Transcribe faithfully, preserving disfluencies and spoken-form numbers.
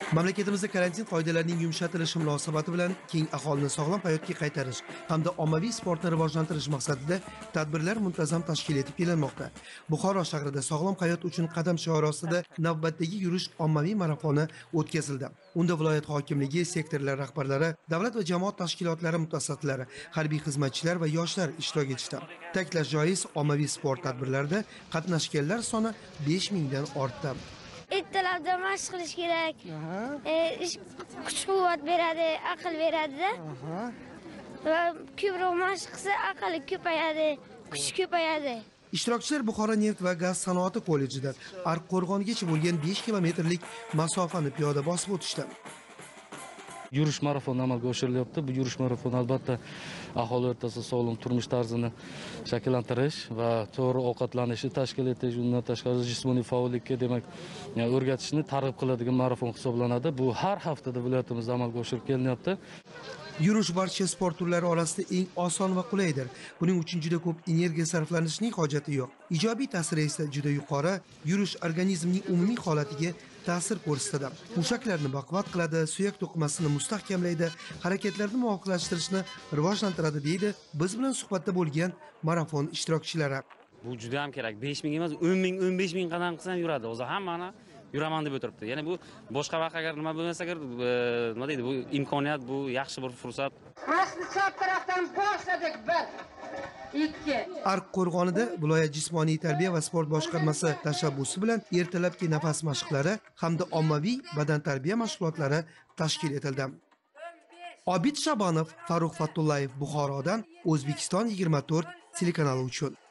Mamlakatimizda karantin qoidalarining yumshatilishi munosabati bilan keng aholini sog'lom hayotga qaytarish hamda ommaviy sportni rivojlantirish maqsadida tadbirlar muntazam tashkil etib kelinmoqda. Buxoro shahrida sog'lom hayot uchun qadam shiori ostida navbatdagi yurish ommaviy marafoni o'tkazildi. Unda viloyat hokimligi, sektorlar rahbarlari, davlat va jamoat tashkilotlari mutasaddilari, harbiy xizmatchilar va yoshlar ishtirok etishdi. Ta'kidlash joiz, ommaviy sport tadbirlarida qatnashganlar soni besh mingdan ortdi. Ertalabda mashq qilish kerak. E, kuch-quvvat beradi, aql beradi-da. Va ko'proq mashq qilsa aqli ko'payadi, kuch ko'payadi. Ishtirokchilar Buxoro neft va gaz sanoati kollejida Arqo'rg'ongacha bo'lgan besh kilometrlik masofani piyoda bosib o'tishdi. Yurish marafoni amalga oshirilyapti. Bu yurish marafoni albatta aholi o'rtasida sog'lom turmush tarzini shakllantirish va to'g'ri ovqatlanishni tashkil etish, undan tashqari jismoniy faollikka, demak, o'rgatishni targ'ib qiladigan marafon hisoblanadi. Bu har haftada viloyatimizda amalga oshirib kelinyapti. Yurish barcha sport turlari orasida eng oson va qulaydir. Buning uchun juda ko'p energiya sarflanishining hojati yo'q. Ijobiy ta'siri esa juda yuqori. Yurish organizmning umumiy holatiga ta'sir ko'rsatadi. Mushaklarni baquvvat qiladi, suyak to'qimasini mustahkamlaydi, harakatlarni muvofiqlashtirishni rivojlantiradi, deydi biz bilan suhbatda bo'lgan marafon ishtirokchilari. Bu juda ham kerak. besh ming emas, o'n ming, o'n besh ming qadam qilsa yuradi. O'zi hammani yuraman deb o'tiribdi. Ya'ni bu boshqa vaqt agar nima bo'lmasa, agar nima deydi, bu imkoniyat, bu yaxshi bir fursat. Asli chap tarafdan boshladik bir ikki. Arqo'rg'onida viloyat jismoniy tarbiya va sport boshqarmasi tashabbusi bilan ertalabki nafas mashqlari hamda ommaviy badan tarbiya mashg'ulotlari tashkil etildi. Obid Shabonov, Farruh Fattullayev, Buxorodan O'zbekiston yigirma to'rt telekanali uchun.